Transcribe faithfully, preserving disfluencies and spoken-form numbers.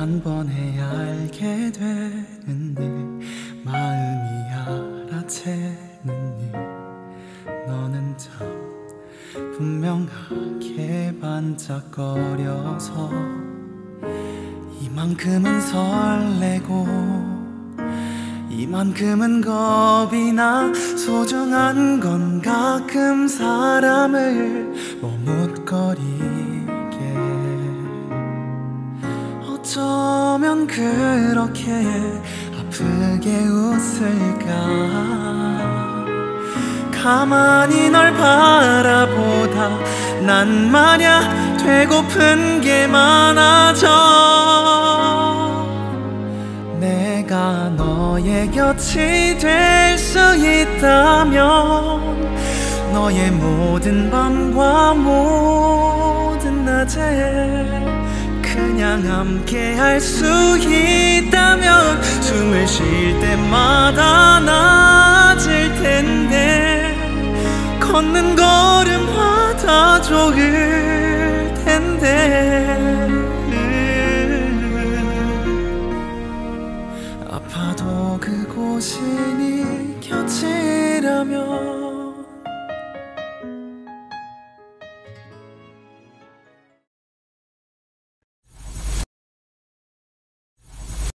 한 번에 알게 되는 일, 마음이 알아채는 일, 너는 참 분명하게 반짝거려서 이만큼은 설레고 이만큼은 겁이 나. 소중한 건 가끔 사람을 머뭇거리게. 어쩌면 그렇게 아프게 웃을까. 가만히 널 바라보다 난 말야 되고픈 게 많아져. 내가 너의 곁이 될 수 있다면 너의 모든 밤과 모든 낮에 그냥 함께 할 수 있다면 숨을 쉴 때마다 나아질 텐데 걷는 걸음마다 조금